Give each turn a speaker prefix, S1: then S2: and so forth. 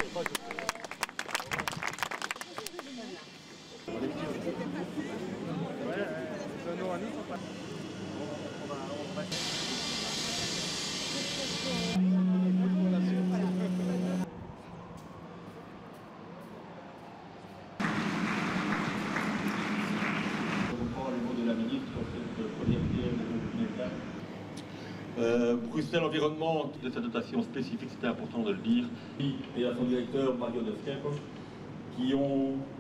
S1: Bruxelles Environnement, de sa dotation spécifique, c'était important de le dire, et à son directeur Mario Desquin, qui ont